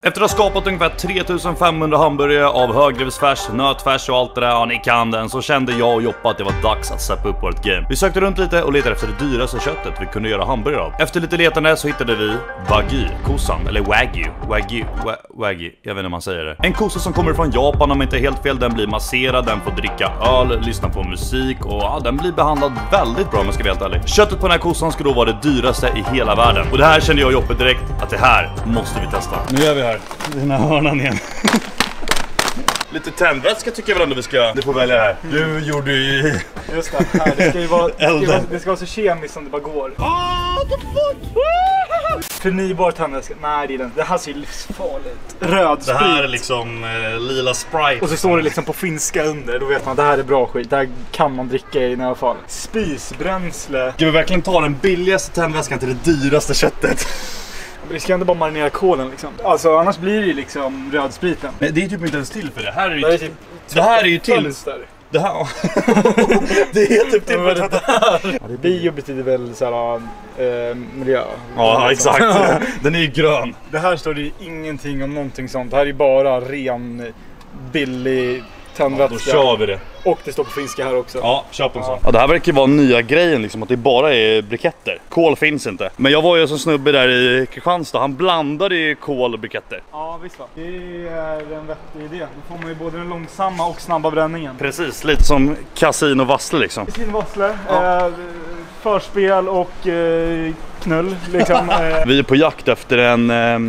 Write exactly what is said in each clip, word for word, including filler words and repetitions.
Efter att ha skapat ungefär tre tusen femhundra hamburgare av högrevsfärs, nötfärs och allt det där, ja ni kan den, så kände jag och Joppa att det var dags att steppa upp vårt game. Vi sökte runt lite och letade efter det dyraste köttet vi kunde göra hamburgare av. Efter lite letande så hittade vi Wagyu, kossan, eller Wagyu, Wagyu, wa Wagyu, jag vet inte om man säger det. En kossa som kommer från Japan om inte helt fel, den blir masserad, den får dricka öl, lyssna på musik och ja, den blir behandlad väldigt bra om jag ska vara helt ärlig. Köttet på den här kossan ska då vara det dyraste i hela världen. Och det här kände jag och Joppa direkt att det här måste vi testa. Nu är vi här. Den här hörnan igen. Lite tändvätska tycker jag väl ändå vi ska. Du får välja här. Du gjorde ju... Just det, här. Det ska ju vara, det ska vara, det ska vara så kemiskt som det bara går. Oh, the fuck? Förnybar tändväska. Nej, det är den. Det här ser livsfarligt. Röd sprit. Det här är liksom eh, lila Sprite. Och så står det liksom på finska under. Då vet man att det här är bra skit. Det här kan man dricka i alla fall. Spisbränsle. Ska vi verkligen ta den billigaste tändväskan till det dyraste köttet? Vi ska inte bara marinera kolen liksom. Alltså annars blir det ju liksom rödspriten. Nej, det är typ inte ens till för det. Här är ju det, är typ det här är ju till. Fönster. Det här. Det är typ till för det här. Ja, bio betyder väl såhär eh, miljö. Ja, exakt. Den är ju grön. Det här står det ju ingenting om någonting sånt. Det här är ju bara ren billig tändvätska. Ja, då kör vi det. Och det står på finska här också. Ja, köp en sån. Ja, det här verkar vara nya grejen liksom, att det bara är briketter. Kol finns inte. Men jag var ju som snubbe där i Kristianstad. Han blandade ju kol och briketter. Ja, visst va. Det är en vettig idé. Då får man ju både den långsamma och snabba bränningen. Precis, lite som Casino Vassle liksom. Casino Vassle. Ja. Eh, förspel och eh, knull liksom. Vi är på jakt efter en,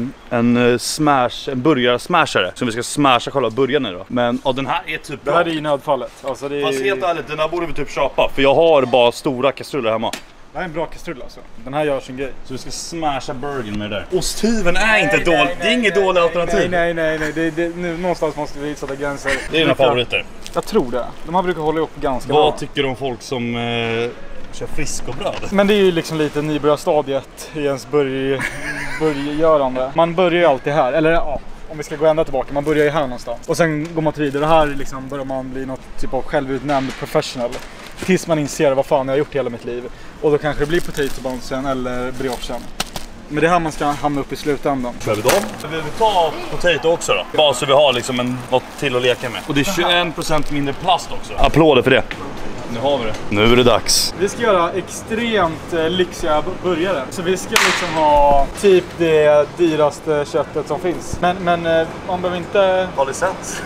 en smash, en burgarsmashare som vi ska smasha själva burgaren nu då. Men ja, den här är typ det här är ju nödfallet. Alltså det är... Fast helt ärligt, den här borde vi typ köpa. För jag har bara stora kastruller hemma. Det här är en bra kastrull alltså. Den här gör sin grej. Så vi ska smasha burgern med det där. Osthyveln är inte dåligt. Det är inget dåligt alternativ. Nej, nej, nej. nej. Det, det, nu, någonstans måste vi sätta gränser. Det är dina favoriter. Jag tror det. De här brukar hålla upp ganska Vad bra. Vad tycker du om folk som eh, kör friskobröd? Men det är ju liksom lite nybörjarstadiet i ens börj, börjgörande. Man börjar ju alltid här. Eller ja, om vi ska gå ända tillbaka. Man börjar ju här någonstans. Och sen går man vidare. Och här liksom börjar man bli något typ av självutnämnd professional. Tills man inser vad fan jag har gjort i hela mitt liv. Och då kanske det blir potatobonsen eller briochen. Men det här man ska hamna upp i slutändan. Kör vi då? Vi vill ta potato också då. Bara så vi har liksom en, något till att leka med. Och det är tjugoen procent mindre plast också. Applåder för det. Nu har vi det. Nu är det dags. Vi ska göra extremt eh, lyxiga burgare. Så vi ska liksom ha typ det dyraste köttet som finns. Men, men eh, man behöver inte... Ha licens.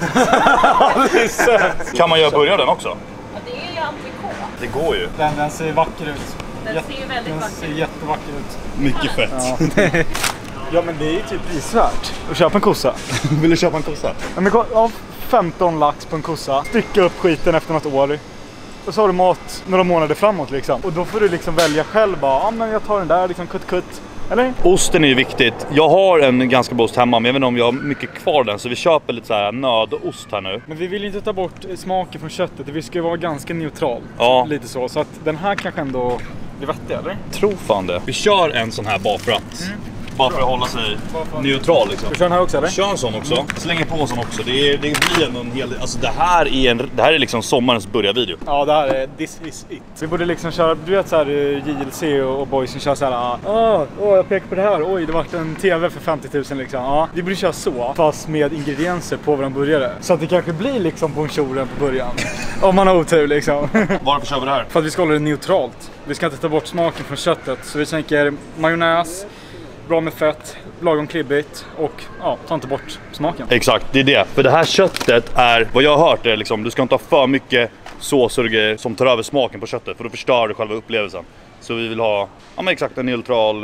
Ha licens. Kan man göra burgaren också? Ja, det är ju entrecote. Det går ju. Den, den ser vacker ut. Den Jätte, ser ju väldigt den vacker ser ut. jättevacker ut. Mycket fett. Ja. Ja, men det är ju typ prisvärt att köpa en kossa. Vill du köpa en kossa? Ja, men, ja, femton lax på en kossa. Stycka upp skiten efter något år. Och så har du mat några månader framåt liksom. Och då får du liksom välja själv bara, ja men jag tar den där liksom kutt kutt. Eller? Osten är ju viktigt. Jag har en ganska bra ost hemma, men jag vet inte om jag har mycket kvar den. Så vi köper lite så här nödost här nu. Men vi vill inte ta bort smaken från köttet. Det ska ju vara ganska neutral. Ja. Lite så. Så att den här kanske ändå blir vettig, eller? Tror fan det. Vi kör en sån här bara för att. Mm. Bara för att hålla sig neutral liksom. Du kör den här också eller? Kör en sån också. Mm. Slänger på en sån också. Det, är, det blir ändå en hel... Alltså det här är en... Det här är liksom sommarens börjarvideo. Ja, det här är this is it. Vi borde liksom köra, du vet så här J L C och boysen kör så här. Ah, åh, oh, jag pekar på det här. Oj, det vart en tv för femtio tusen liksom. Ja, vi borde köra så. Fast med ingredienser på våran burgare. Så att det kanske blir liksom bonjouren på början. Om man har otur liksom. Varför kör vi det här? För att vi ska hålla det neutralt. Vi ska inte ta bort smaken från köttet. Så vi tänker majonnäs. Bra med fett, lagom klibbigt och ja, ta inte bort smaken. Exakt, det är det. För det här köttet är, vad jag har hört är liksom, du ska inte ha för mycket såser och grejer som tar över smaken på köttet. För då förstör du själva upplevelsen. Så vi vill ha, ja men exakt, en neutral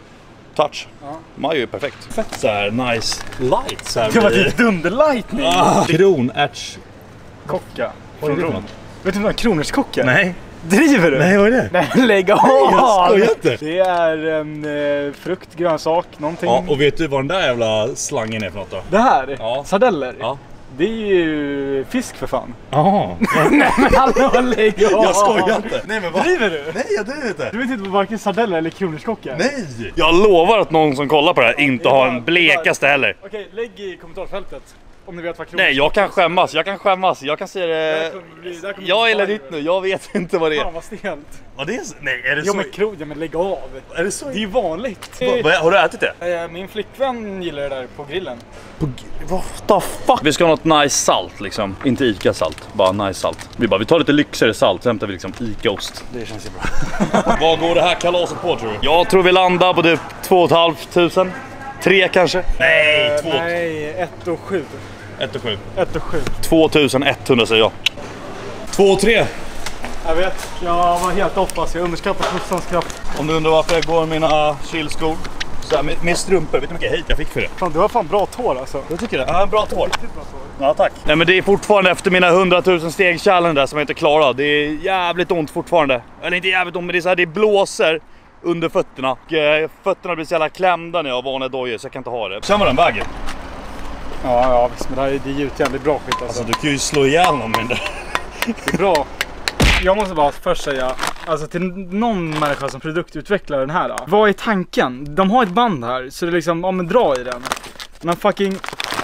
touch. Ja. Majo är perfekt. Fett så här, nice light. Så här det var lite dunderlightning. Ah, kronärts... Kocka. Från Rom. Vet du vad en kronärtskocka? Nej. Driver du? Nej, vad är det? Nej, lägg av! Jag skojar inte. Det är en eh, frukt, grönsak, någonting. Ja, och vet du vad den där jävla slangen är för något då? Det här? Ja. Sardeller? Ja. Det är ju fisk för fan. Jaha. Nej men hallå, lägg av! Jag skojar inte. Nej, men vad? Driver du? Nej, jag driver inte. Du vet inte vad varken sardeller eller kronärtskocka? Nej! Jag lovar att någon som kollar på det här inte har en blekaste heller. Okej, lägg i kommentarsfältet. om ni vet vad kronor. Nej, jag kan skämmas, jag kan skämmas, jag kan se Det det. här kommer bli- det här kommer Jag bli eller fire. ditt nu, jag vet inte vad det är. Fan vad stelt. Vad det är? Nej, är det Ja så? men kro, ja men lägg av. Är det så? Det är ju vanligt. Va- vad- Har du ätit det? Eh, Min flickvän gillar det där på grillen. What the fuck? Vi ska ha något nice salt liksom. Inte Ica-salt, bara nice salt. Vi bara, vi tar lite lyxigare salt, så hämtar vi liksom Ica-ost. Det känns ju bra. Vad går det här kalaset på tror du? Jag tror vi landar på typ två och ett halvt tusen. Tre kanske? Nej, två. Nej, ett och sju. Ett och sju. Ett och sju. tvåtusenetthundra säger jag. Två och tre. Jag vet, jag var helt off alltså. Jag underskattar pussans kraft. Om du undrar varför jag går med mina chillskor. Så här, med, med strumpor, vet du hur mycket hate jag fick för det? Fan, du har fan bra tår alltså. Jag tycker det. Ja, en bra tår. Ja, tack. Nej, men det är fortfarande efter mina hundratusen steg challenge där som jag inte klarar. Det är jävligt ont fortfarande. Eller inte jävligt ont, men det är så här, det blåser under fötterna. Och, eh, fötterna blir så jävla klämda när jag har vanliga dojor, så jag kan inte ha det. Sen var den vägen. Ja, ja visst, men det här är, det är ju ett jävligt bra skit alltså. Alltså, du kan ju slå ihjäl någon med det. Det är bra. Jag måste bara först säga, alltså till någon människa som produktutvecklar den här, vad är tanken? De har ett band här, så det är liksom, ja men dra i den. Men fucking...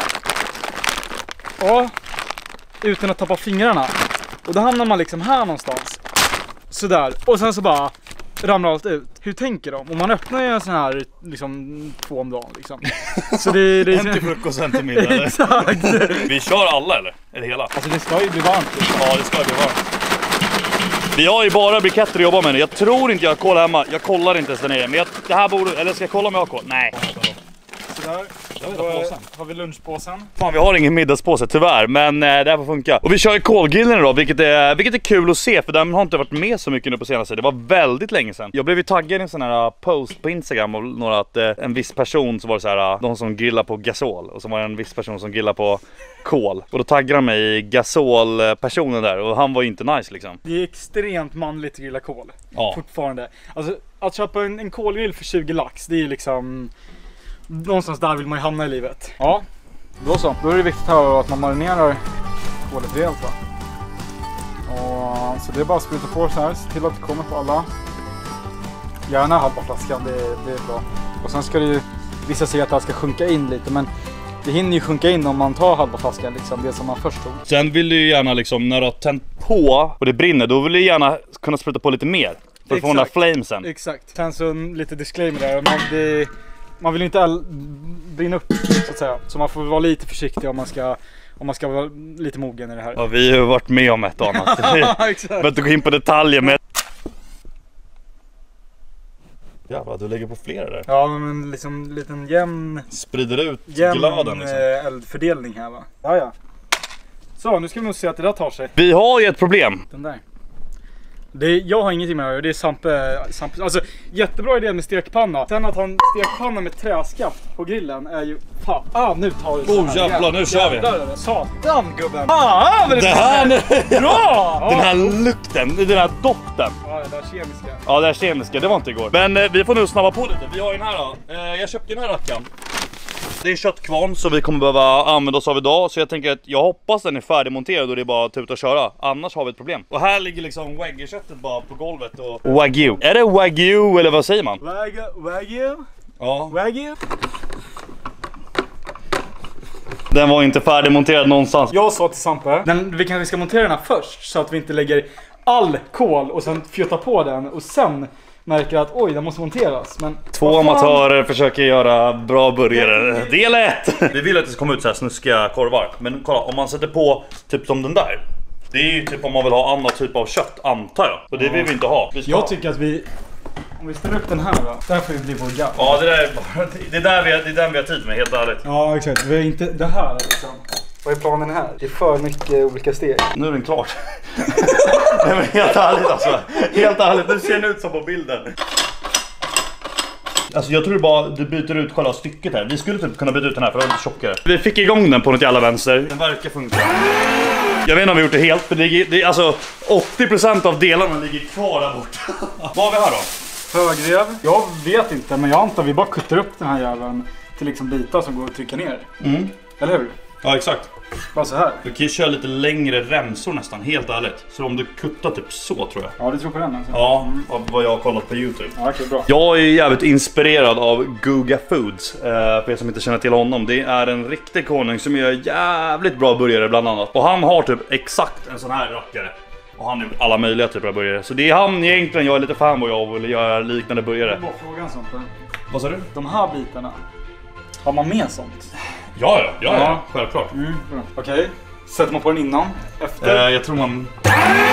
Ja, utan att tappa fingrarna. Och då hamnar man liksom här någonstans. Sådär, och sen så bara ramlar allt ut. Hur tänker de? Och man öppnar ju en sån här liksom två om dagen liksom. Så det, det är... En till frukost, en till middag, eller? Exakt! Vi kör alla, eller? Eller hela? Alltså det ska ju bli varmt. Ja, det ska bli varmt. Vi har ju bara briketter att jobba med nu. Jag tror inte jag har kol hemma. Jag kollar inte ens där nere. Men jag, det här borde... Eller ska jag kolla om jag har kol? Nej. Sådär. Då har vi lunchpåsen. Fan, vi har ingen middagspåse tyvärr, men eh, det här får funka. Och vi kör ju kolgrillen idag, vilket är, vilket är kul att se, för den har inte varit med så mycket nu på senaste. Det var väldigt länge sedan. Jag blev ju taggad i en sån här post på Instagram av några att eh, en viss person så var det så här, de som grillar på gasol, och så var det en viss person som grillar på kol. Och då taggade de mig i gasol-personen där, och han var ju inte nice liksom. Det är extremt manligt att grilla kol. Ja. Fortfarande. Alltså att köpa en, en kolgrill för tjugo lax, det är liksom... Någonstans där vill man ju hamna i livet. Ja, då så. Då är det viktigt här att man marinerar kolet rejält va. Och, så det är bara att spruta på så här. Se till att det kommer på alla. Gärna halva flaskan, det, det är bra. Och sen ska det ju... Vissa säger att det här ska sjunka in lite, men det hinner ju sjunka in om man tar halva flaskan, liksom det som man först tog. Sen vill du ju gärna liksom, när du har tänt på och det brinner, då vill du gärna kunna spruta på lite mer. För att få den där flamesen. Exakt. Sen så lite disclaimer där. Man, det, man vill inte all, brinna upp så att säga. Så man får vara lite försiktig om man ska, om man ska vara lite mogen i det här. Ja, vi har ju varit med om ett och annat. Exakt. Jag behöver inte gå in på detaljer med... Jävlar, du lägger på flera där. Ja, men liksom liten jämn, Sprider ut jämn glöden liksom. eh, eldfördelning här va. Ja, ja. Så, nu ska vi nog se att det där tar sig. Vi har ju ett problem. Den där. Det är, jag har ingenting med det här, det är Sampe, Sampe. Alltså jättebra idé med stekpanna. Sen att han stekpanna med träskaft på grillen är ju... Fan, ah, nu tar vi Oh jävlar, nu kör vi. Jävlar, satan gubben. Ah, men Det här nu... bra! Den här lukten, den här doften. Ja, det där kemiska. Ja, det här kemiska, det var inte igår. Men eh, vi får nu snabba på lite. Vi har ju den här då. Eh, jag köpte den här rackaren. Det är köttkvarn som vi kommer behöva använda oss av idag. Så jag tänker att jag hoppas den är färdigmonterad och det är bara att ut och köra. Annars har vi ett problem. Och här ligger liksom wagyu-köttet bara på golvet. Och... Wagyu. Är det wagyu eller vad säger man? Wagyu? Wagyu? Ja. Wagyu? Den var inte färdigmonterad någonstans. Jag sa till Sampe, den, vi kanske ska montera den här först. Så att vi inte lägger all kol och sen fjuta på den. Och sen märker att oj, den måste monteras. Men Två amatörer försöker göra bra burgare. Del ett! Vi vill att det ska komma ut så här snuskiga korvar. Men kolla, om man sätter på typ som den där. Det är ju typ om man vill ha annan typ av kött, antar jag. Och det vill vi inte ha. Vi ska jag ha. tycker att vi... Om vi ställer upp den här då. Där får vi bli vår gaff. Ja, det där är bara, det är där vi, det är den vi har tid med, helt ärligt. Ja, exakt. Vi är inte... Det här liksom. Vad är planen här? Det är för mycket olika steg. Nu är den klar. Nej men helt ärligt alltså. Helt ärligt, nu ser den ut som på bilden. Alltså jag tror bara du byter ut själva stycket här. Vi skulle typ kunna byta ut den här för att den är lite tjockare. Vi fick igång den på något jävla vänster. Den verkar funka. Jag vet inte om vi gjort det helt, men det är, det är alltså åttio procent av delarna ligger kvar där borta. Vad har vi här då? Högrev. Jag vet inte, men jag antar vi bara kuttar upp den här jäveln till liksom bitar som går att trycka ner. Mm. Eller hur? Ja, exakt. Bara så här. Du kan ju köra lite längre remsor nästan, helt ärligt. Så om du kuttar typ så tror jag. Ja, du tror på den alltså. Ja, av vad jag har kollat på YouTube. Ja, okej, bra. Jag är jävligt inspirerad av Guga Foods. Eh, för er som inte känner till honom. Det är en riktig konung som gör jävligt bra burgare bland annat. Och han har typ exakt en sån här rackare. Och han har gjort alla möjliga typer av burgare. Så det är han egentligen jag är lite fanboy av och vill göra liknande burgare. Jag bara fråga en sånt. Vad sa du? De här bitarna. Har man med sånt? Ja, ja, ja, Ja. ja självklart. Mm, okej. Okay. Sätter man på den innan? Efter? Eh, jag tror man... Det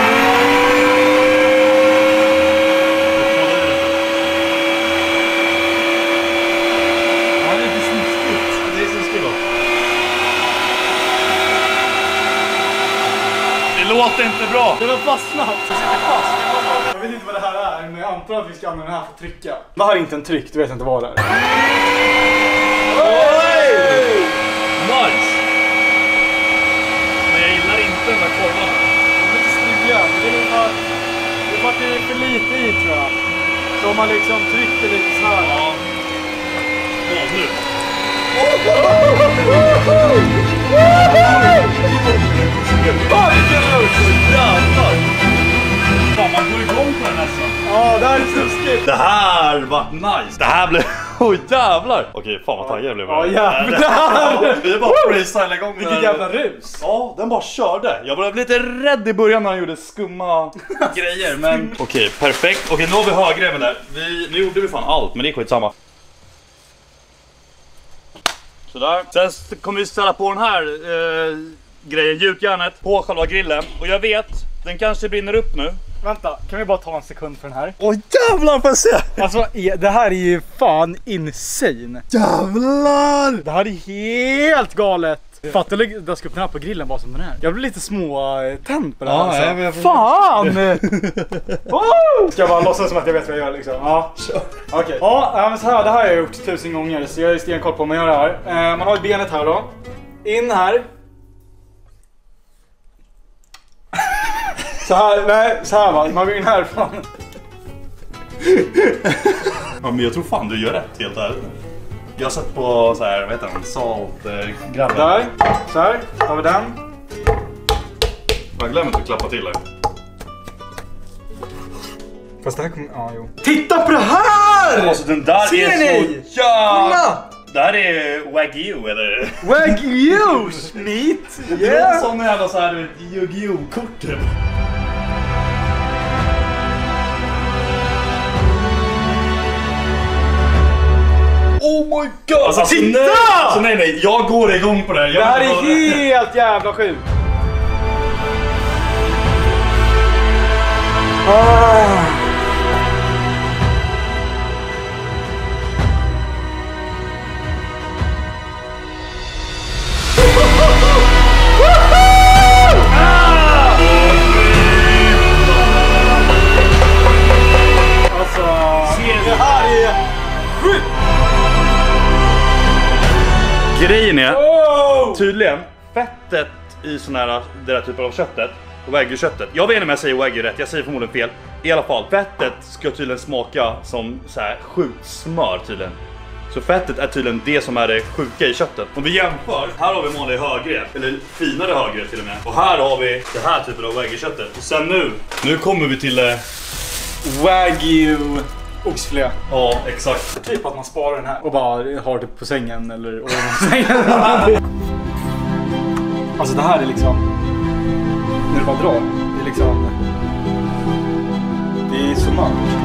här är lite snuskigt. Det är snuskigt då. Det låter inte bra. Det var fastnat. Det sitter fast. Jag vet inte vad det här är, men jag antar att vi ska använda den här för att trycka. Det här är inte en tryck, du vet inte vad det är. Nice! Men jag gillar inte de här korvarna. Det är lite strygga. Det är för att det är för att det är för lite i, tror jag. Så om man liksom trycker lite så här. Ja. Ja, nu. Jävlar! Fan, man går igång på den nästan. Ja, det här är snuskigt. Det här var nice. Det här blev... Oj, jävlar. Okej, fan vad taggad jag blev. Ja, jävlar. Vi är bara freestyle igång. Vilket jävla rus. Ja, den bara körde. Jag blev lite rädd i början när han gjorde skumma grejer, men... Okej, perfekt. Okej, nu har vi högreven där. Vi, nu gjorde vi fan allt, men det är skitsamma. Sådär. Sen kommer vi ställa på den här eh, grejen, gjutjärnet, på själva grillen. Och jag vet, den kanske brinner upp nu. Vänta, kan vi bara ta en sekund för den här? Åh jävlar, får jag se! Alltså, det här är ju fan insane. Jävlar! Det här är helt galet. Fattar du att jag ska upp den här på grillen bara som den här? Jag blir lite små tänd på det här. Ja, alltså. jag vet, jag fan! Oh! Ska jag bara låtsas som att jag vet vad jag gör liksom? Ja, okej. Okay. Ja, men så här, det här har jag gjort tusen gånger, så jag är stenkoll på om man gör det här. Eh, man har benet här då. In här. Så här, nej, så här va. Man går in härifrån. Ja, men jag tror fan du gör rätt, helt ärligt. Jag har sett på så här, vad heter han, salt eh, grabben. Där, så här, har vi den. Jag glömmer inte att klappa till här. Fast det här kommer, ja jo. Titta på det här! Alltså den där Ser är ni? så... Ja! Kolla! Det här är Wagyu eller? Wagyu meat! Det är sån jävla så här Yu-Gi-Oh-kort typ. Oh my god! Alltså, alltså titta! Nej, alltså, nej nej, jag går igång på det här. Jag Det här är bara... helt jävla sjukt. Ah. Alltså, det här är sjukt. Grejen är, Oh! tydligen, fettet i sån här, det där typen av köttet, wagyu-köttet. Jag vet inte om jag säger wagyu rätt, jag säger förmodligen fel. I alla fall, fettet ska tydligen smaka som så här sjukt smör tydligen. Så fettet är tydligen det som är det sjuka i köttet. Om vi jämför, här har vi vanlig högre, eller finare högre till och med. Och här har vi det här typen av wagyu-köttet. Och sen nu, nu kommer vi till... Eh... Wagyu oxfilé. Ja, exakt. Typ att man sparar den här och bara har det på sängen eller på sängen. Alltså det här är liksom, när du bara drar, det är liksom, det är så mörkt.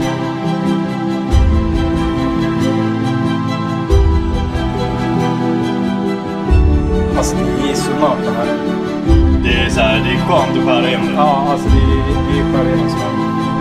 Alltså det är så mörkt det här. Det är så här, det är skönt att skära igenom det. Ja, alltså det är, det är skär igenom så här.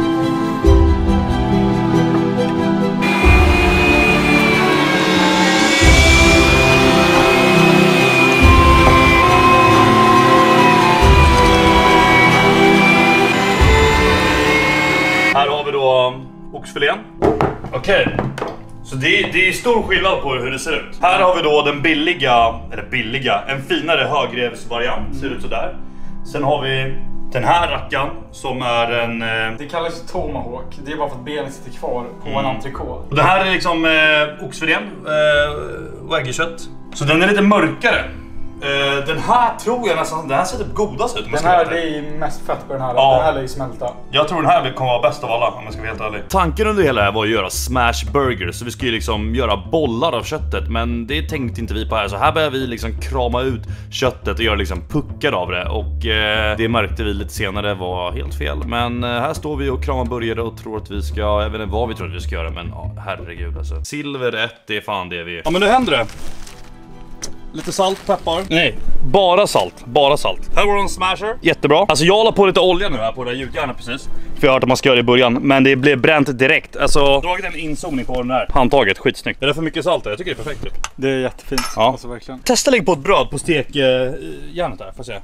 Här har vi då oxfilén. Okej. Okay. Så det är, det är stor skillnad på hur det ser ut. Här har vi då den billiga, eller billiga, en finare högrevsvariant. Ser ut sådär. Sen har vi den här rackan som är en... Eh... Det kallas tomahawk. Det är bara för att benen sitter kvar på mm. en entrecote. Och det här är liksom eh, oxfilén, eh, wagyu-kött. Så den är lite mörkare. Uh, den här tror jag nästan, den här ser typ godast ut. Den här, det är mest fett på den här. Ja. Den här lär ju smälta. Jag tror den här kommer vara bäst av alla, om jag ska vara helt ärlig. Tanken under hela det här var att göra smash burgers. Så vi skulle ju liksom göra bollar av köttet. Men det tänkte inte vi på här. Så här börjar vi liksom krama ut köttet och göra liksom puckar av det. Och eh, det märkte vi lite senare var helt fel. Men eh, här står vi och kramar burgare och tror att vi ska, jag vet inte vad vi tror att vi ska göra. Men ja, herregud alltså. Silver ett, det är fan det vi är. Ja, men nu händer det. Lite salt, peppar. Nej, bara salt, bara salt. Här var en smasher. Jättebra. Alltså jag la på lite olja nu här på det där gjutjärnet precis. För jag har hört att man ska göra det i början. Men det blev bränt direkt. Alltså, dragit en inzoomning på den här handtaget, skitsnyggt. Är det för mycket salt? Jag tycker det är perfekt. Det är jättefint. Ja. Alltså verkligen. Testa lägg på ett bröd på stekjärnet där, får se.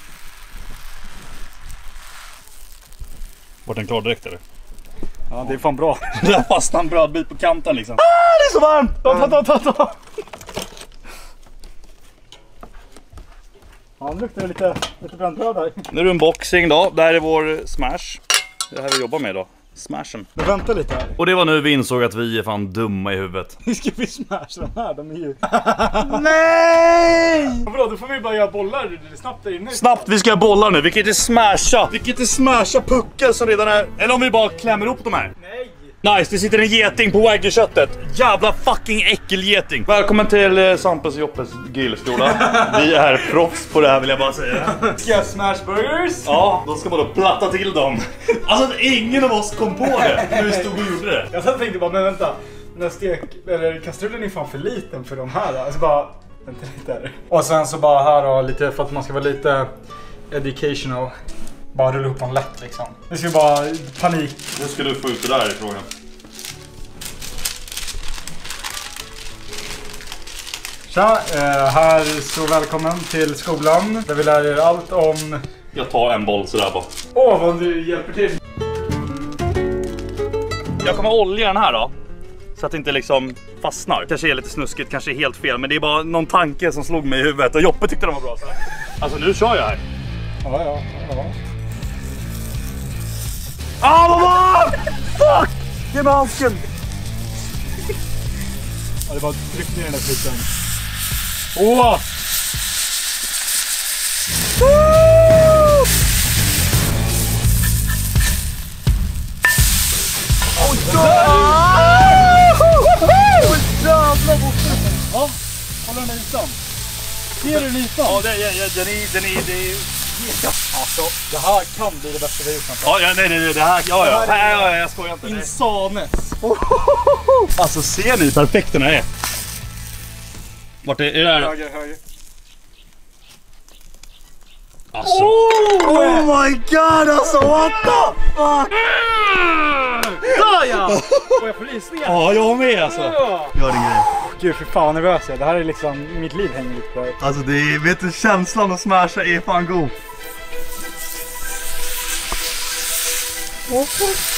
Vart den klar direkt eller? Ja, det är fan bra. Där fastnar en brödbit på kanten liksom. Ah, det är så varmt! Ta, ta, ta, ta, ta. Ja, det luktar lite, lite brännbröd här. Nu är det unboxing då. Där är vår smash. Det här vi jobbar med då. Smashen. Men vänta lite här. Och det var nu vi insåg att vi är fan dumma i huvudet. Hur ska vi smasha de här? De är ju... Nej! Bra, då får vi bara göra bollar snabbt där inne. Snabbt, vi ska göra bollar nu. Vi kan inte smasha. Vi kan inte smasha puckar som redan är... Eller om vi bara klämmer upp de här. Nej! Nice, det sitter en geting på wagyu-köttet. Jävla fucking äckelgeting. Välkommen till eh, Sampes och Joppes grillskola. Vi är proffs på det här vill jag bara säga. Ska jag smash burgers? Ja, då ska man då platta till dem. Alltså att ingen av oss kom på det när vi stod och gjorde det. Jag tänkte bara, men vänta. Den här stek, eller kastrullen är fan för liten för de här. Alltså bara, vänta lite här. Och sen så bara här då, lite för att man ska vara lite educational. Bara rulla upp dem lätt liksom. Det ska bara panik. Nu ska du få ut det där i frågan. Tja, eh, här så välkommen till skolan. Där vi lär er allt om... Jag tar en boll sådär bara. Åh, vad du hjälper till. Jag kommer olja den här då. Så att det inte liksom fastnar. Kanske är lite snuskigt, kanske är helt fel. Men det är bara någon tanke som slog mig i huvudet. Och Joppe tyckte de var bra så. Alltså nu kör jag här. Ja, ja, ja. Ah, vad var? Fuck! Ge mig handsken! Ja, det var tryck ner den där skiten. Åh! Oj, jävlar! Ja, håller den där ytan. Ser du den ytan? Ja, det, ja, ja, den är... Den är, det är... Ja, alltså, det här kan bli det bästa vi har gjort. Ja, ja, nej, nej, det här... Ja, ja, ja, ja, ja jag skojar inte. Insanes. Alltså, ser ni perfekt den här är? Vart är, är det här? Höger, höger. Alltså. Oh, oh my god, alltså, what the fuck? Där ja! Och jag får rysningar. Ja, jag med alltså. Ja. Gör det grej. Gud, för fan nervös jag. Det här är liksom, mitt liv hänger lite på det. Alltså, det är, vet du, känslan att smasha är fan god. Åh!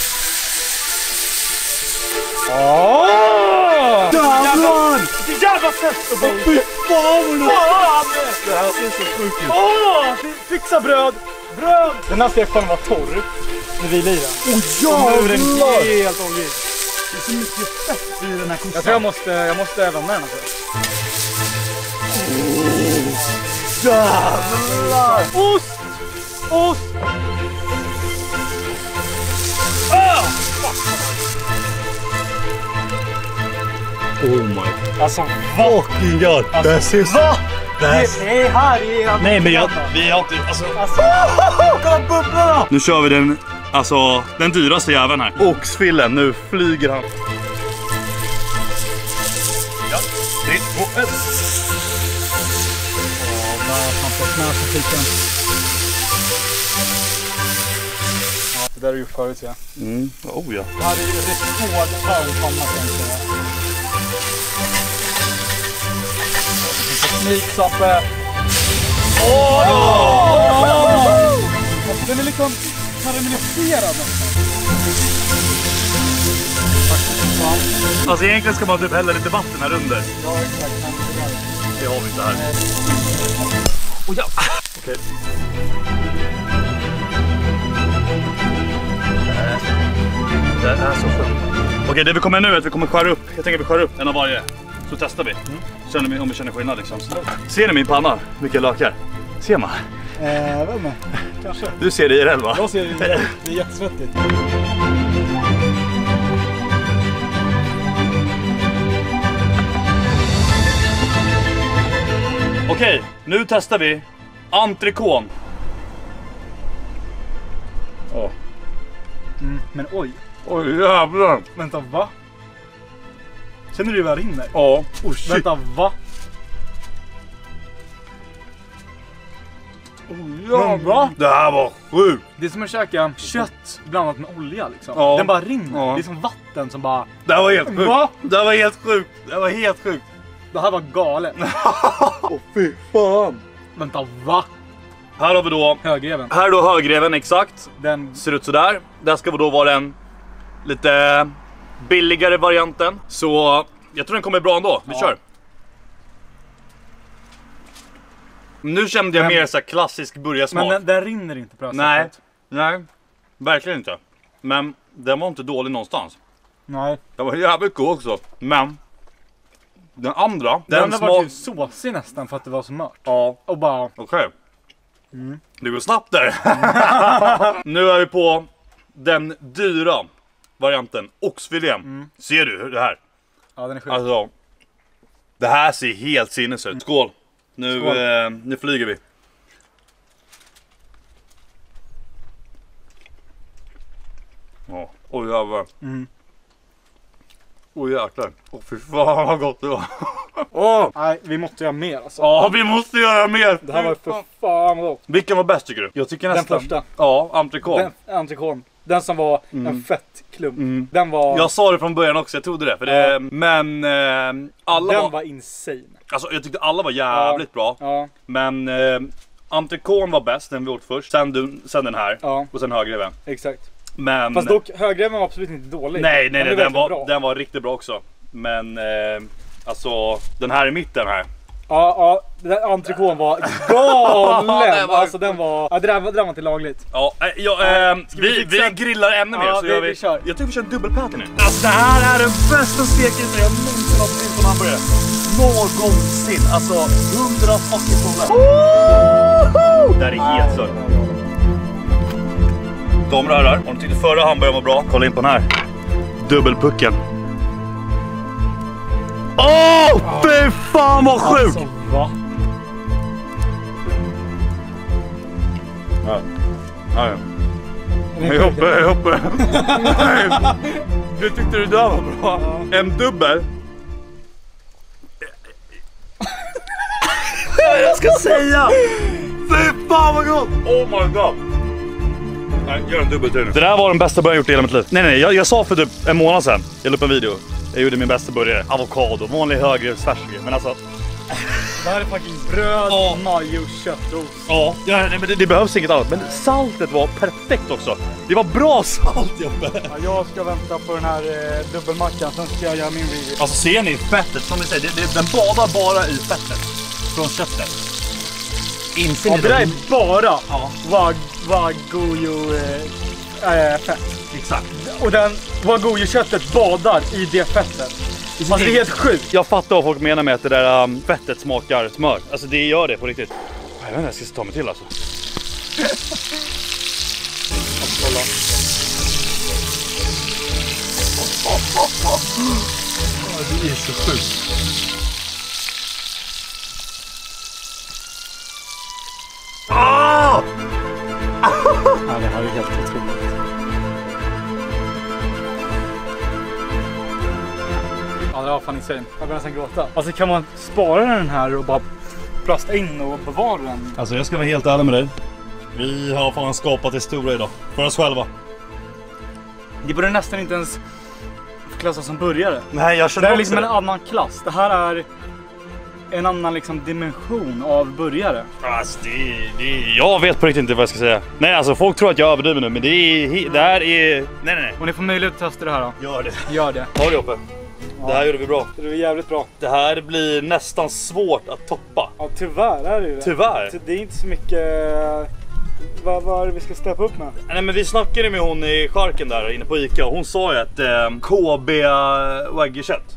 Jävlar! Det jävla fest! Fy fan! Det här ser så sjukt ut. Åh! Fixa bröd! Bröd! Den här stekpannan var torr när vi lirade. Åh jävlar! Nu är den helt oljig. Det är så mycket fett i den här kossan. Jag tror jag måste, jag måste även med den alltså. Jävlar! Ost! Ost! Ah! Oh my... Alltså, Fucking god! Alltså, det här ser så... Va? Det här... Det är här i... Nej men jag... Vi har inte... Alltså... Alltså... Kolla bubblorna! Nu kör vi den... Alltså... Den dyraste jäveln här. Oxfillen. Nu flyger han. Ja. Tre, två, ett. Åh, där fan får smasha skiten. Ja, det där har du gjort förut, ja. Mm. Oh ja. Det här är ju rekordvarm panna kan jag säga. Teknik, Sappe. Åh! Oh! Den är liksom karamelliserad nästan. Alltså egentligen ska man typ hälla lite vatten här under. Ja, exakt. Det har vi inte här. Oh, ja. Okej. Okay. Det är så sjukt. Okej, okay, det vi kommer nu är att vi kommer skära upp. Jag tänker att vi skär upp en av varje. Så testar vi. Mm. Så känner vi, om vi känner skillnad liksom. Ser ni min panna? Vilka lökar? Ser man? Eh, vem är? Kanske. Du ser det i R L va? Jag ser det, det är jättesvettigt. Okej, nu testar vi entrecôte. Åh. Mm, men oj. Oj jävlar. Vänta, va? Känner du hur det rinner? Ja. Oh, shit. Vänta, va? Oh, men va? Det här var sjukt. Det är som att käka kött blandat med olja liksom. Ja. Den bara rinner. Ja. Det är som vatten som bara... Det här var helt sjukt. Va? Det här var helt sjukt. Det här var helt sjukt. Det här var galet. Åh oh, fy fan. Vänta, va? Här har vi då Högreven. Här är då högreven, exakt. Den... Ser ut sådär. Det här ska då vara den lite billigare varianten. Så jag tror den kommer bra ändå. Vi Ja. kör. Nu kände jag Men- mer så här klassisk burgarsmak. Men den, den rinner inte på det här Nej, sättet. nej, verkligen inte. Men den var inte dålig någonstans. Nej. Den var jävligt god också. Men den andra, Den, den, den var smak... typ såsig nästan för att det var så mört. Ja, Och bara... okej. Mm. Det går snabbt där. Nu är vi på den dyra varianten, oxfilé. Mm. Ser du det här? Ja, den är sjuk. Alltså, det här ser helt sinnes ut. Skål! Nu, Skål. eh, nu flyger vi. Ja, oj jävlar. Mm. Oj jäklar. Åh fy fan vad gott det var. Åh! Nej, vi måste göra mer alltså. Ja, vi måste göra mer! Det här var för fan vad gott. Vilken var bäst tycker du? Jag tycker Den nästan... första. Ja, entrecôte. Den entrecôte. Den som var Mm. en fett klump. Mm. Den var... Jag sa det från början också, jag trodde det. För det men eh, alla den var... var insane. Alltså jag tyckte alla var jävligt bra. Ja, Men eh, entrecôte var bäst, den vi åt först. Sen, du, sen den här. ja, Och sen högreven. exakt. Men... Fast dock, högreven var absolut inte dålig. Nej, nej, nej, är den verkligen var, bra. den var riktigt bra också. Men eh, alltså den här i mitten här. Ja, ja, den där entrecôten var galen! Den var- Alltså den var... Ja, det där, var- det där var inte lagligt. Ja, eh, ja, Ja, eh, ska vi vi, fixa vi en- grillar ännu mer Ja, så vi- gör vi, vi kör. jag tycker vi kör en dubbelpatty nu. Alltså det här är den bästa stekisen jag någonsin har fått in på en hamburgare. Någonsin, alltså hundra fucking kronor. Det här är helt stört. Damer och herrar, om du tyckte förra hamburgaren var bra, kolla in på den här. Dubbelpucken. Åh, oh, fy fan vad sjukt! Alltså, va? Ja. Ja, ja. Den är Jag är sjuk. uppe, jag är uppe. Du tyckte det där var bra. En dubbel. Jag ska säga. Fy fan vad gott. Oh my god. Nej, gör en dubbel till nu. Det där var den bästa burgaren jag gjort i hela mitt liv. Nej, nej, jag, jag sa för typ en månad sedan. Jag la upp en video. Jag gjorde min bästa burgare. Avokado, vanlig högrevsfärs. Men alltså... Det här är fucking bröd, Ja. majo, köttost. Ja, ja nej, men det, det behövs inget annat. Men saltet var perfekt också. Det var bra salt, Jobbe. Ja, jag ska vänta på den här eh, dubbelmackan, sen ska jag göra min video. Alltså ser ni fettet, som ni säger, det, det, den badar bara i fettet. Från köttet. Inser Ja, ni det där är bara Ja, wag, wagyu eh, äh, fett. exakt. Och den wagyu-köttet badar i det fettet. Alltså det är helt sjukt. Jag fattar vad folk menar med att det där um, fettet smakar smör. Alltså det gör det på riktigt. Jag vet inte, jag ska ta mig till alltså. Kolla. Oh, det är så sjukt. Ah! Ja, det här är helt otroligt. Ja, det var fan insane. Jag börjar nästan gråta. Alltså kan man spara den här och bara plasta in och bevara den? Alltså jag ska vara helt ärlig med dig. Vi har fan skapat historia idag. För oss själva. Det borde nästan inte ens klassas som burgare. Nej, jag Det känner här är också liksom en det. annan klass. Det här är en annan liksom dimension av burgare. Alltså, det, det, jag vet på riktigt inte vad jag ska säga. Nej, alltså folk tror att jag överdriver nu, men det, är, det här är... Nej, nej, nej. Om ni får möjlighet att testa det här då, Gör det. gör det. Ta det uppe. Det här gjorde vi bra. Det är jävligt bra. Det här blir nästan svårt att toppa. Ja, tyvärr är det ju det. Tyvärr. Det är inte så mycket... Vad, vad är det vi ska steppa upp med? Nej, men vi snackade med hon i Charken där inne på Ica och hon sa ju att eh, K B wagyu-kött. Mm.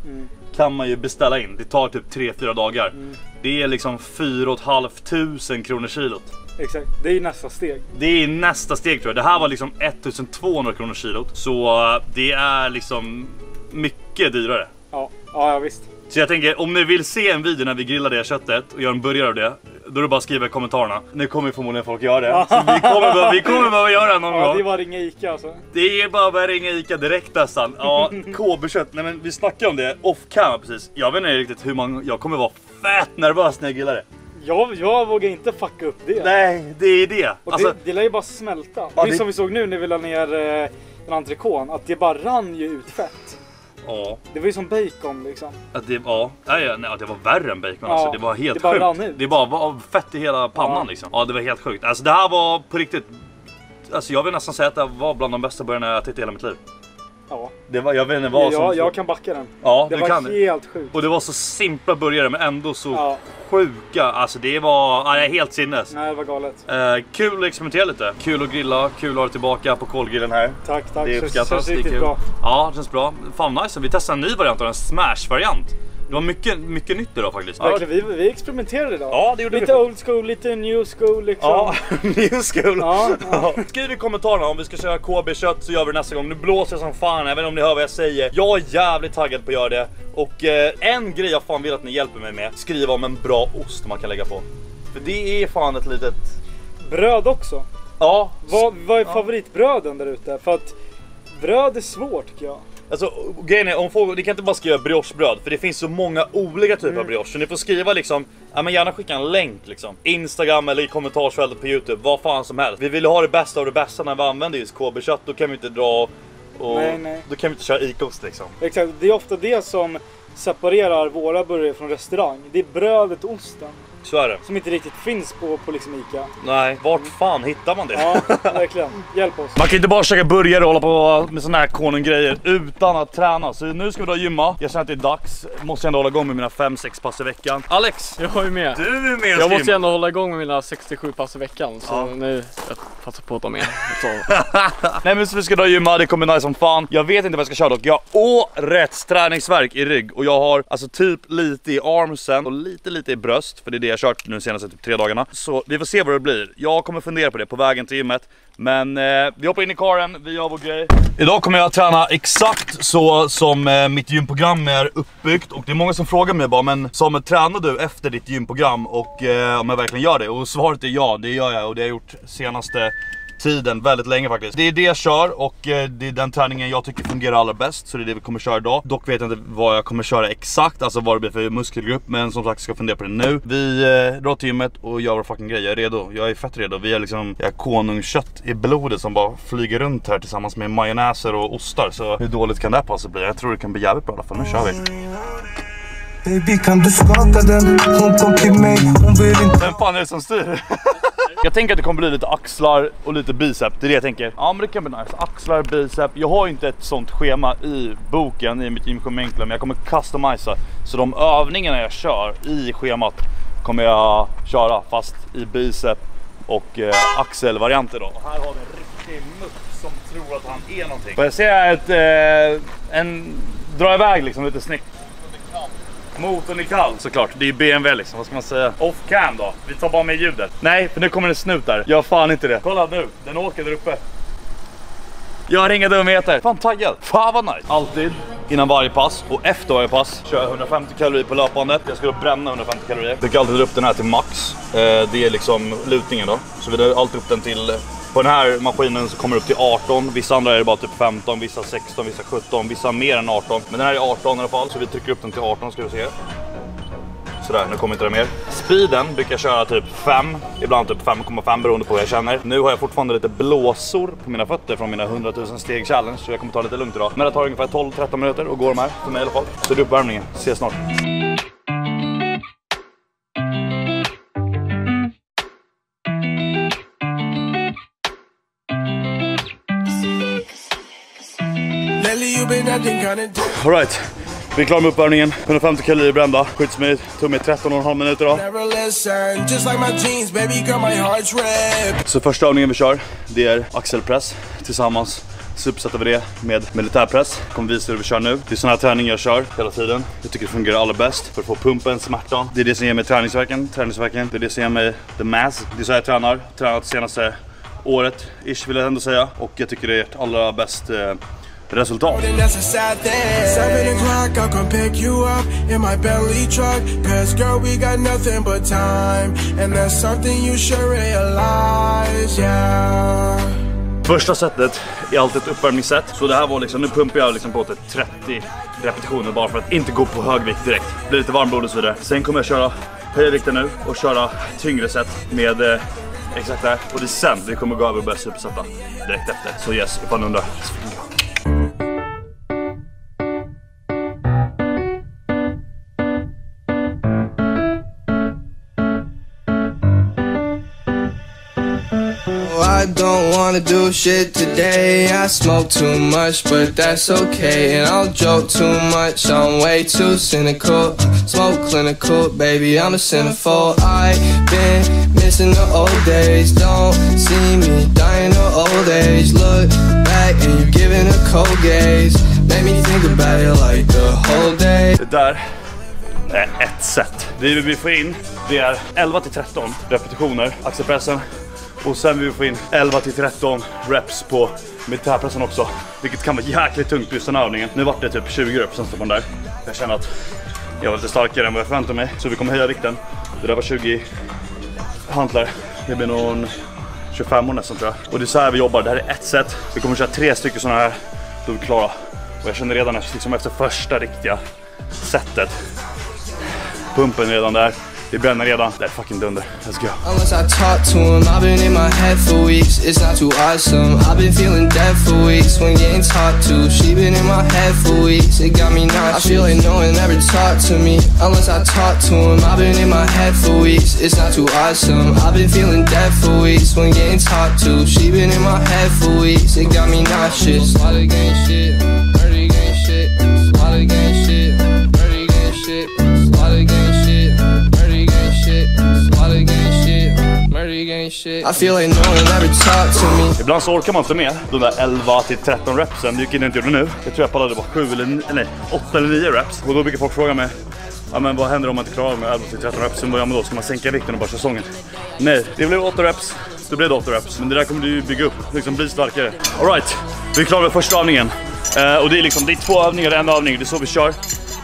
kan man ju beställa in. Det tar typ tre fyra dagar. Mm. Det är liksom fyra och ett halvt tusen kronor kilot. Exakt, det är ju nästa steg. Det är nästa steg tror jag. Det här var liksom ettusentvåhundra kronor kilot. Så det är liksom mycket dyrare. Ja, ja, ja visst. Så jag tänker, om ni vill se en video när vi grillar det köttet och gör en burgare av det, då är det bara att skriva i kommentarerna. Nu kommer förmodligen folk göra det. Så vi kommer bara, vi kommer bara göra det någon ja, gång. det var ringa Ica alltså. Det är bara att ringa Ica direkt nästan. Ja, K B-kött. Nej men vi snackade om det off cam precis. Jag vet inte riktigt hur man, jag kommer vara fett nervös när jag grillar det. Jag, jag vågar inte fucka upp det. Nej, det är det. Och alltså, det, det lär ju bara smälta. Ja, det är det... som vi såg nu när vi la ner eh, den entrecôten, att det bara rann ju ut fett. Ja. Det var ju som bacon liksom. Att det, ja, nej, nej, det var värre än bacon ja, alltså. Det var helt det bara sjukt. rann ut. Det bara var fett i hela pannan ja. liksom. Ja, det var helt sjukt. Alltså det här var på riktigt. Alltså jag vill nästan säga att det var bland de bästa burgarna jag ätit i hela mitt liv. Ja. Det var, jag vet inte vad som... Ja, jag kan backa den. Ja, det du var kan. helt sjukt. Och det var så simpla burgare men ändå så ja. sjuka. Alltså det var ja, helt sinnes. Nej, det var galet. Eh, kul att experimentera lite. Kul att grilla, kul att ha det tillbaka på kolgrillen här. Tack, tack. Det uppskattas, känns det är riktigt kul. bra. Ja, det känns bra. Fan nice. Vi testar en ny variant av en smash-variant. Det var mycket, mycket nytt idag faktiskt. Verkligen, vi, vi experimenterade idag. Ja, det gjorde lite vi. Lite old school, lite new school liksom. Ja, new school. Ja, ja. Skriv i kommentarerna om vi ska köra K B-kött så gör vi det nästa gång. Nu blåser jag som fan, även om ni hör vad jag säger. Jag är jävligt taggad på att göra det. Och eh, en grej jag fan vill att ni hjälper mig med. Skriva om en bra ost man kan lägga på. För det är fan ett litet... Bröd också. Ja. Vad, vad är favoritbröden där ute? För att bröd är svårt tycker jag. Alltså grejen är, om folk, ni kan inte bara skriva briochebröd för det finns så många olika typer mm. av brioche. Så ni får skriva liksom, ja men gärna skicka en länk liksom. Instagram eller i kommentarsfältet på YouTube, vad fan som helst. Vi vill ha det bästa av det bästa när vi använder just K B-kött. Då kan vi inte dra och nej, nej. Då kan vi inte köra ikost liksom. Exakt, det är ofta det som separerar våra burgare från restaurang. Det är brödet och osten. Så är det. Som inte riktigt finns på, på liksom Ica. Nej, vart fan hittar man det? Ja, verkligen. Hjälp oss. Man kan inte bara käka burgare och hålla på med såna här konunggrejer utan att träna. Så nu ska vi då gymma. Jag känner att det är dags. Måste ändå hålla igång med mina fem sex pass i veckan. Alex! Jag är med. Du är med. Jag måste ändå hålla igång med mina sextiosju pass i veckan. Så ja. nu jag passar på att ta med. Nej men så vi ska då gymma. Det kommer nice som fan. Jag vet inte vad jag ska köra dock. Jag har årets träningsverk i rygg. Och jag har alltså typ lite i armsen och lite lite i bröst. För det är det jag har kört nu de senaste typ tre dagarna. Så vi får se vad det blir. Jag kommer fundera på det på vägen till gymmet. Men eh, vi hoppar in i karen, vi gör vår grej. Idag kommer jag träna exakt så som eh, mitt gymprogram är uppbyggt. Och det är många som frågar mig bara, men Samuel, tränar du efter ditt gymprogram? Och eh, om jag verkligen gör det? Och svaret är ja, det gör jag. Och det har jag gjort senaste tiden, väldigt länge faktiskt. Det är det jag kör och eh, det är den träningen jag tycker fungerar allra bäst. Så det är det vi kommer köra idag. Dock vet jag inte vad jag kommer köra exakt, alltså vad det blir för muskelgrupp. Men som sagt, ska fundera på det nu. Vi eh, drar till gymmet och gör vår fucking grej. Jag är redo, jag är fett redo. Vi är liksom, jag har konungskött i blodet som bara flyger runt här tillsammans med majonnäser och ostar. Så hur dåligt kan det här passet bli? Jag tror det kan bli jävligt bra i alla fall. Nu kör vi. Baby, kan du skaka den? Hon kom till mig, hon vill inte. Vem fan är det som styr? Jag tänker att det kommer bli lite axlar och lite bicep. Det är det jag tänker. Ja men det kan bli nice. Axlar, bicep. Jag har inte ett sånt schema i boken i mitt gymschema egentligen. Men jag kommer customisa. Så de övningarna jag kör i schemat kommer jag köra fast i bicep och eh, axelvarianter då. Och här har vi en riktig muck som tror att han är någonting. Får jag se ett, eh, en dra iväg liksom lite snyggt. Motorn är kall såklart, det är B M W liksom, vad ska man säga? Off cam då, vi tar bara med ljudet. Nej, för nu kommer en snut där. Jag fan inte det. Kolla nu, den åker där uppe. Jag har inga dumheter. Fan taggad. Fan vad nice. Alltid innan varje pass och efter varje pass kör jag hundrafemtio kalorier på löpbandet. Jag ska då bränna hundrafemtio kalorier. Jag kan alltid dra upp den här till max. Det är liksom lutningen då. Så vi drar alltid upp den till... På den här maskinen så kommer det upp till arton. Vissa andra är det bara typ femton, vissa sexton, vissa sjutton, vissa mer än arton. Men den här är arton i alla fall, så vi trycker upp den till arton ska vi se. Sådär, nu kommer inte det mer. Speeden brukar jag köra typ fem, ibland typ fem komma fem beroende på vad jag känner. Nu har jag fortfarande lite blåsor på mina fötter från mina hundratusen steg challenge. Så jag kommer ta lite lugnt idag. Men det tar ungefär tolv tretton minuter och går de här, för mig i alla fall. Så det är uppvärmningen, ses snart. Alright, vi är klara med uppvärmningen. hundrafemtio kalorier brända. Skyddsmid, tog mig tretton och en halv minuter då. Så första övningen vi kör, det är axelpress tillsammans supersatt över det med militärpress. Kommer visa hur vi kör nu. Det är sån här träning jag kör hela tiden. Jag tycker det fungerar allra bäst för att få pumpen, smärtan. Det är det som ger mig träningsverken, träningsverken. Det är det som ger mig the mass. Det är så jag tränar. Tränat senaste året, ish vill jag ändå säga. Och jag tycker det är ett allra bäst eh, resultat. Första setet är alltid ett uppvärmningsset. Så det här var liksom, nu pumpar jag liksom på till trettio repetitioner bara för att inte gå på hög vikt direkt. Blir lite varmblod och så vidare. Sen kommer jag köra höja vikten nu och köra tyngre set med eh, exakt där. Och det är sen vi kommer gå över och börja supersätta direkt efter. Så yes, ifall ni undrar. I don't wanna do shit today. I smoke too much, but that's okay. And I'll joke too much, I'm way too cynical. Smoke clinical, baby, I'm a centerfold. I've been missing the old days. Don't see me dying of old age. Look back and you're giving a cold gaze. Make me think about it like the whole day. Det där är ett set. Det vi får in, det är elva till tretton repetitioner, axelpressen. Och sen vill vi få in elva till tretton reps på militärpressen också. Vilket kan vara jäkligt tungt just den här övningen. Nu vart det typ tjugo reps som står på den där. Jag känner att jag var lite starkare än vad jag förväntade mig. Så vi kommer höja vikten. Det där var tjugo hantlar. Det blir nog tjugofem år nästan tror jag. Och det är så här vi jobbar. Det här är ett set. Vi kommer köra tre stycken sådana här. Då är vi klara. Och jag känner redan liksom efter första riktiga setet. Pumpen redan där. Det bränner redan. Det är fucking dunder. Let's go. Unless I talk to him, I've been in my head for weeks. It's not too awesome. I've been feeling dead for weeks when getting talked to. She been in my head for weeks. It got me nauseous. I feel like no one ever talked to me. Unless I talk to him, I've been in my head for weeks. It's not too awesome. I've been feeling dead for weeks when getting talked to. She been in my head for weeks. It got me nauseous. Slaughter gang shit. Dirty gang shit. Slaughter gang shit. Dirty gang shit. Slaughter gang shit. I feel like no one ever talked to me. Ibland så orkar man inte med de där elva till tretton repsen, vilket jag inte gjorde nu. Jag tror jag pallade bara sju eller nej, åtta eller nio reps. Och då brukar folk fråga mig, ja men vad händer om man inte klarar med elva till tretton reps? Sen börjar man då, ska man sänka vikten och bara säsongen? Nej, det blev åtta reps, det blev åtta reps. Men det där kommer du ju bygga upp, liksom bli starkare. Alright, vi är klara med första övningen. eh, Och det är liksom, det är två övningar, en övning, det är så vi kör.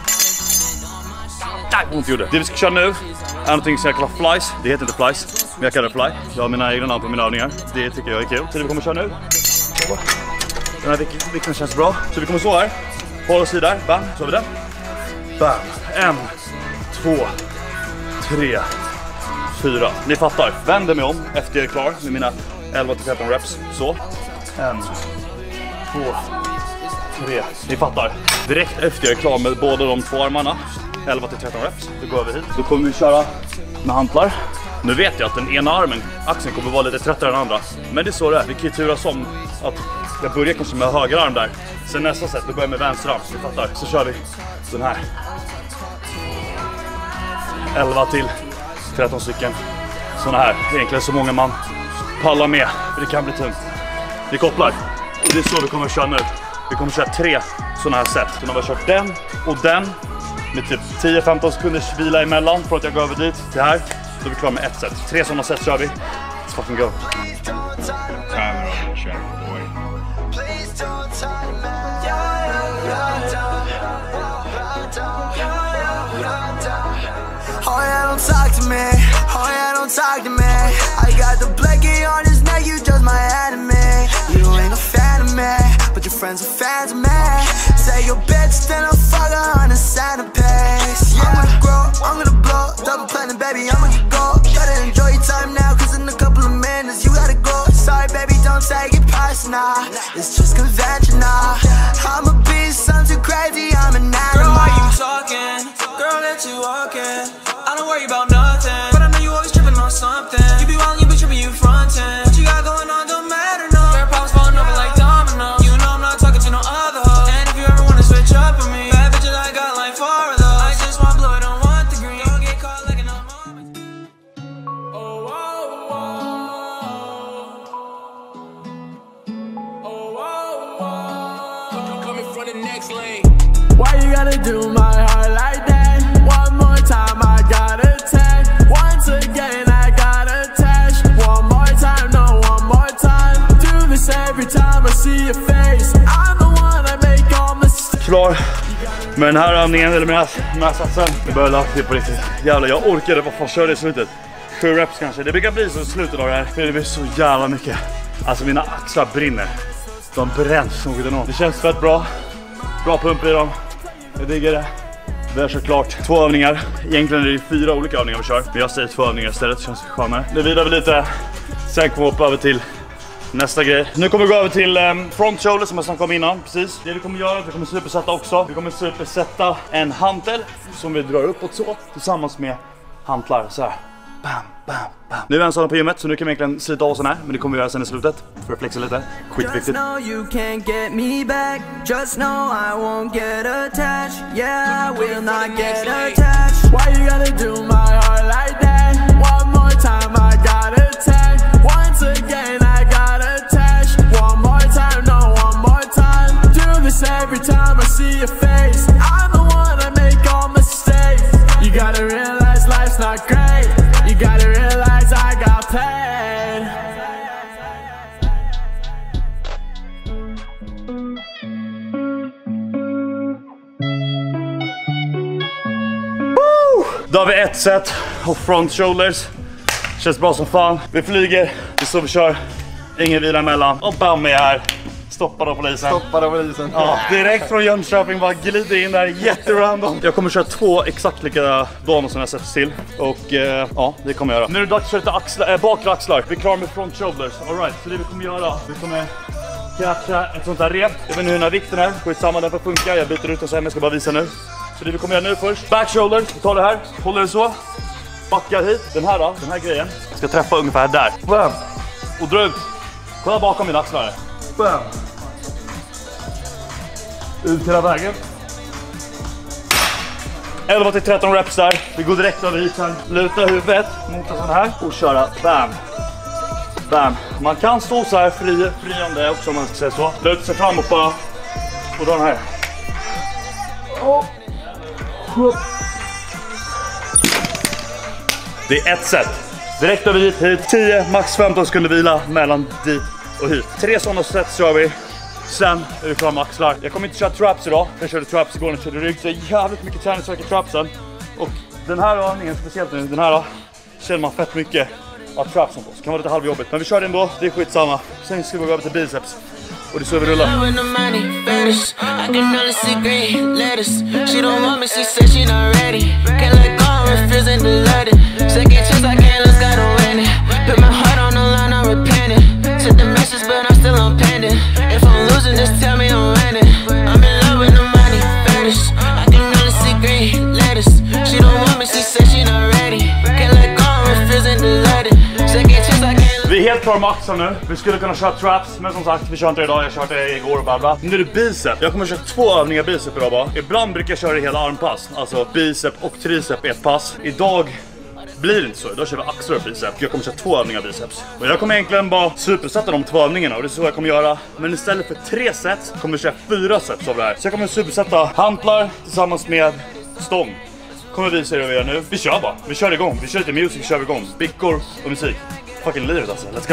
Tack, ont gjorde. Det vi ska köra nu är någonting som jag kallar flies. Det heter inte flies, men jag kallar det fly. Jag har mina egna namn på mina övningar. Det tycker jag är kul. Så det vi kommer köra nu. Den här vikten känns bra. Så vi kommer så här. Håll oss i där. Bam, så har vi den. Bam. En, två, tre, fyra. Ni fattar. Vänder mig om efter jag är klar med mina elva till tretton reps. Så. En, två, tre. Ni fattar. Direkt efter jag är klar med båda de två armarna. elva till tretton reps, då går vi hit. Då kommer vi köra med hantlar. Nu vet jag att den ena armen, axeln, kommer vara lite tröttare än den andra. Men det är så det är, vi kan ju turas om att jag börjar kanske med höger arm där. Sen nästa sätt, då börjar jag med vänster arm, vi fattar. Så kör vi den här. elva till tretton stycken. Såna här, egentligen så många man pallar med, för det kan bli tungt. Vi kopplar, och det är så vi kommer köra nu. Vi kommer köra tre såna här sätt. Så när vi har kört den och den, med typ tio till femton sekunders vila emellan för att jag går över dit till här. Då är vi klara med ett set. Tre sådana set kör vi. Let's fucking go. Oh yeah, don't talk to me. Oh yeah, don't talk to me. I got the blanket on his neck, you just my enemy. You ain't a fan of me, but your friends are fans of me. Say your bitch, then I'll fuck her on a centerpiece. Yeah. I'm gonna grow, I'm gonna blow, double platinum, baby, I'm gonna go. Better enjoy your time now, cause in a couple of minutes you gotta go. Sorry, baby, don't take it personal. It's just conventional. I'm a beast, I'm too crazy, I'm an animal. Girl, why you talking? Girl, let you walking. I don't worry about nothing, but I know you always tripping on something. You be wildin', you be tripping, you frontin'. What you got going on don't matter, no. Fair problems falling over like dominoes. You know I'm not talking to no other hoe. And if you ever wanna switch up with me, bad bitches I got like four of those. I just want blue, I don't want the green. Don't get caught like an old moment. next lane. Why you gotta do my heart like that? One more time I got attacked. Once again I got attached. One more time, no one more time. Do this every time I see your face. I'm the one that make all mistakes. Klar med den här övningen, eller med den här satsen. Det börjar lagt till på riktigt. Jävlar, jag orkade vad fan köra i slutet. Sju reps kanske. Det brukar bli så i slutet av det här. För det blir så jävla mycket. Alltså mina axlar brinner. De bränns som utan någon. Det känns fett bra. Bra pump i dem. Jag digger det. Vi har kört klart två övningar. Egentligen är det fyra olika övningar vi kör. Men jag säger två övningar istället. Det känns skönare. Nu vidar vi lite. Sen kommer vi hoppa över till nästa grej. Nu kommer vi gå över till um, front shoulder som jag snackade om innan. Precis. Det vi kommer göra är att vi kommer supersätta också. Vi kommer supersätta en hantel som vi drar uppåt så. Tillsammans med hantlar. Så här. Bam, bam, bam. Nu är vi ensamma på gymmet så nu kan vi egentligen slita av sån här. Men det kommer vi göra sen i slutet. För att flexa lite. Skitviktigt. Just know you can't get me back. Just know I won't get attached. Yeah, I will not get attached. Why you gotta do my heart like that? One more time I got attacked. Once again I got attached. One more time, no one more time. Do this every time I see your face. I'm the one that make all mistakes. You gotta realize life's not great. You gotta realize I got paid. Då har vi ett set av front shoulders. Känns bra som fan. Vi flyger, det är så vi kör. Ingen vila emellan. Och bam är här. Stoppad av polisen. Stoppad av polisen. Ja, direkt från Jönköping, bara glider in där, jätterandom. Jag kommer köra två exakt likadana som jag sett till. Och eh, ja, det kommer jag göra. Nu är det dags för lite axlar, äh, bakre axlar. Vi är klara med front shoulders. All right, så det vi kommer göra, vi kommer catcha ett sånt här rep. Jag vet inte hur den här vikten är, skitsamma, den får funka. Jag byter ut den så här, men jag ska bara visa nu. Så det vi kommer göra nu först, back shoulders. Vi tar det här, håller det så. Backar hit, den här då, den här grejen. Ska träffa ungefär där. Bam! Och dra ut. Kolla bakom min axlar. Bam! Ut hela vägen. elva till tretton reps där. Vi går direkt över hit sen. Luta huvudet mot en sån här. Och köra. Bam. Bam. Man kan stå så här fri, friande också om man ska säga så. Luta sig framåt bara. Och dra den här. Det är ett set. Direkt över hit, hit. tio, max femton sekunder vila mellan dit och hit. Tre sådana set kör vi. Sen är vi klar med axlar. Jag kommer inte köra traps idag. Jag körde traps igår och körde rygg. Så jag är jävligt mycket träningsverk i trapsen. Och den här övningen speciellt nu. Den här då, känner man fett mycket av trapsen på. Så kan vara lite halvjobbigt. Men vi kör det ändå. Det är skitsamma. Sen ska vi gå över till biceps. Och det är så vi rullar. Took the message, but I'm still on pending. If I'm losing, just tell me I'm winning. I'm in love with the money fetish. I can only see green letters. She don't want me, she said she not ready. Can't let go, I'm refusing to let it. Second chance, I can't. Vi är helt klara med axlar nu. Vi skulle kunna köra traps, men som sagt, vi kör inte idag. Jag körde det igår och bla bla. Nu är det bicep. Jag kommer köra två övningar bicep idag bara. Ibland brukar jag köra hela armpass. Alltså bicep och tricep i ett pass. Idag blir det inte så, då kör vi axlar och biceps. Jag kommer köra två övningar biceps. Och jag kommer egentligen bara supersätta de två övningarna. Och det är så jag kommer göra. Men istället för tre set kommer vi köra fyra sets av det här. Så jag kommer supersätta hantlar tillsammans med stång. Kommer visa er hur vi gör nu. Vi kör bara, vi kör igång. Vi kör lite music, kör vi igång. Bickor och musik. Fucking livet alltså, let's go.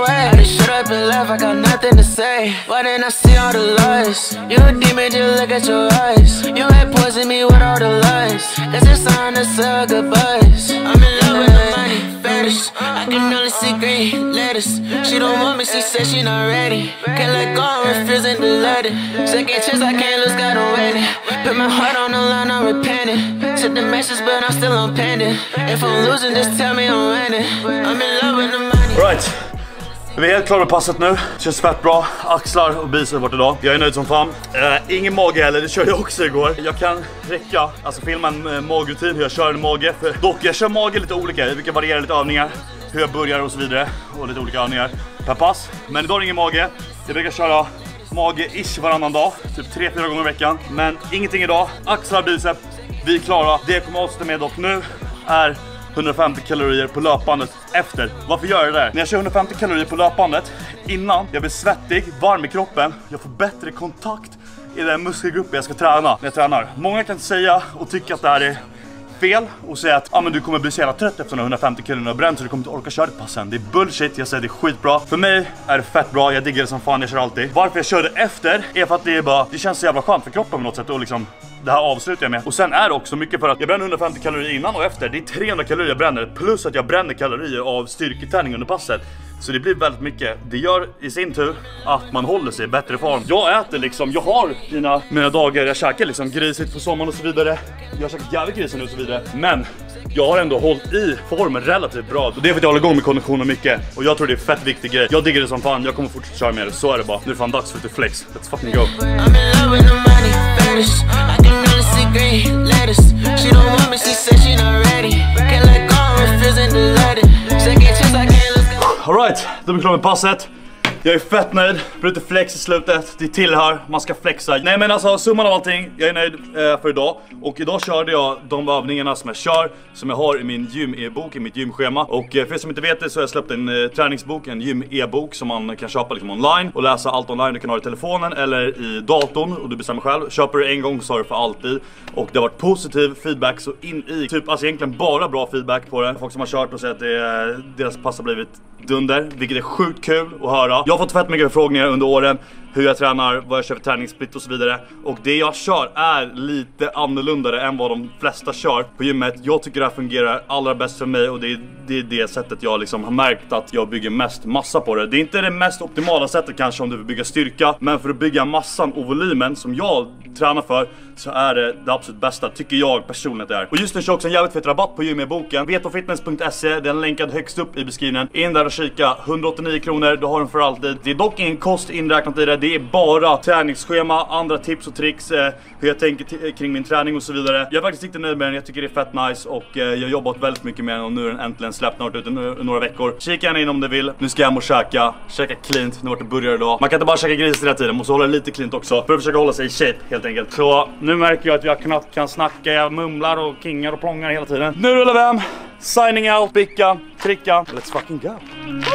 I can only see green letters. She don't want me, she said she not ready. Can't let go, I'm refusing to let it. Second chance, I can't lose, got on waiting. Put my heart on the line, I'm repenting. Took the message, but I'm still on pending. If I'm losing, just tell me I'm winning. I'm in love with the money. Right. Vi är helt klara med passet nu. Känns fett bra. Axlar och biceps bort idag. Jag är nöjd som fan. Uh, ingen mage heller, det körde jag också igår. Jag kan räcka, alltså filma en uh, magrutin hur jag kör en mage. För dock, jag kör mage lite olika. Vi kan variera lite övningar. Hur jag börjar och så vidare. Och lite olika övningar per pass. Men idag är det ingen mage. Jag brukar köra mage-ish varannan dag. Typ tre fyra gånger i veckan. Men ingenting idag. Axlar, biceps. Vi är klara. Det jag kommer att avsluta med dock nu är hundrafemtio kalorier på löpbandet efter. Varför gör jag det där? När jag kör hundrafemtio kalorier på löpbandet innan jag blir svettig, varm i kroppen, jag får bättre kontakt i den muskelgruppen jag ska träna när jag tränar. Många kan säga och tycka att det här är fel och säga att ah, men du kommer bli så jävla trött efter de hundrafemtio kilona bränt så du kommer inte orka köra det passen. Det är bullshit, jag säger det är skitbra. För mig är det fett bra, jag diggar det som fan, jag kör alltid. Varför jag kör det efter är för att det är bara, det känns så jävla skönt för kroppen på något sätt och liksom det här avslutar jag med. Och sen är det också mycket för att jag bränner hundrafemtio kalorier innan och efter. Det är trehundra kalorier jag bränner plus att jag bränner kalorier av styrketräning under passet. Så det blir väldigt mycket. Det gör i sin tur att man håller sig i bättre form. Jag äter liksom, jag har mina, mina dagar, jag käkar liksom grisigt på sommaren och så vidare. Jag har käkat jävligt grisigt nu och så vidare. Men jag har ändå hållit i formen relativt bra. Och det är för att jag håller igång med konditionen mycket. Och jag tror det är fett viktig grej. Jag digger det som fan, jag kommer fortsätta köra med det. Så är det bara. Nu är det fan dags för lite flex. Let's fucking go. Alright, då är vi klara med passet. Jag är fett nöjd, bryter flex i slutet, det tillhör, man ska flexa. Nej men alltså summan av allting, jag är nöjd eh, för idag. Och idag körde jag de övningarna som jag kör, som jag har i min gym-e-bok, i mitt gymschema. Och eh, för er som inte vet det så har jag släppt en eh, träningsbok, en gym-e-bok som man kan köpa liksom online. Och läsa allt online, du kan ha det i telefonen eller i datorn och du bestämmer själv. Köper du en gång så har du för alltid. Och det har varit positiv feedback så in i, typ alltså egentligen bara bra feedback på det. Folk som har kört och säger att det, deras pass har blivit dunder, vilket är sjukt kul att höra. Jag har fått fett mycket förfrågningar under åren, hur jag tränar, vad jag kör för träningssplit och så vidare. Och det jag kör är lite annorlunda än vad de flesta kör på gymmet. Jag tycker det här fungerar allra bäst för mig och det är det, är det sättet jag liksom har märkt att jag bygger mest massa på det. Det är inte det mest optimala sättet kanske om du vill bygga styrka, men för att bygga massan och volymen som jag tränar för så är det det absolut bästa, tycker jag personligen det är. Och just nu kör också en jävligt fet rabatt på gym-e-boken. vetofitness punkt se, den är länkad högst upp i beskrivningen. In där och kika, hundraåttionio kronor, du har den för alltid. Det är dock ingen kost inräknat i det, det är bara träningsschema, andra tips och tricks, eh, hur jag tänker kring min träning och så vidare. Jag är faktiskt inte nöjd med den, jag tycker det är fett nice och eh, jag har jobbat väldigt mycket med den och nu är den äntligen släppt, något ut några veckor. Kika gärna in om du vill. Nu ska jag hem och käka, käka cleant, nu vart det börjar idag. Man kan inte bara käka gris hela tiden, måste hålla lite cleant också för att försöka hålla sig i shape helt enkelt. Så nu märker jag att jag knappt kan snacka, jag mumlar och kingar och plångar hela tiden. Nu rullar vi hem, signing out, bicka, tricka, let's fucking go.